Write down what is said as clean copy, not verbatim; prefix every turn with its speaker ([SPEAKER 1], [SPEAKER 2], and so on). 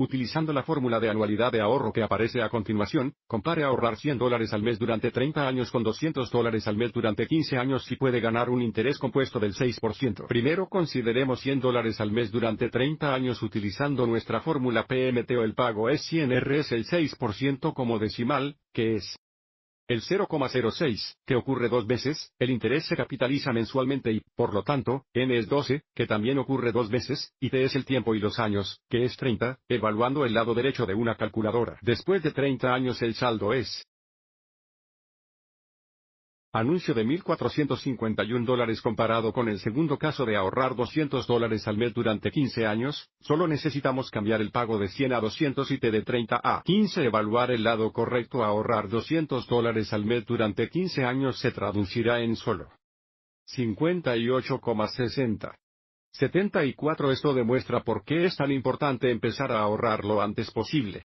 [SPEAKER 1] Utilizando la fórmula de anualidad de ahorro que aparece a continuación, compare ahorrar $100 al mes durante 30 años con $200 al mes durante 15 años si puede ganar un interés compuesto del 6%. Primero consideremos $100 al mes durante 30 años utilizando nuestra fórmula PMT o el pago es 100 RS el 6% como decimal, que es el 0,06, que ocurre 2 veces, el interés se capitaliza mensualmente y, por lo tanto, N es 12, que también ocurre 2 veces, y T es el tiempo y los años, que es 30, evaluando el lado derecho de una calculadora. Después de 30 años el saldo es anuncio de $1,451 comparado con el segundo caso de ahorrar $200 al mes durante 15 años, solo necesitamos cambiar el pago de 100 a 200 y T de 30 a 15. Evaluar el lado correcto ahorrar $200 al mes durante 15 años se traducirá en solo 58,60. 74. Esto demuestra por qué es tan importante empezar a ahorrar lo antes posible.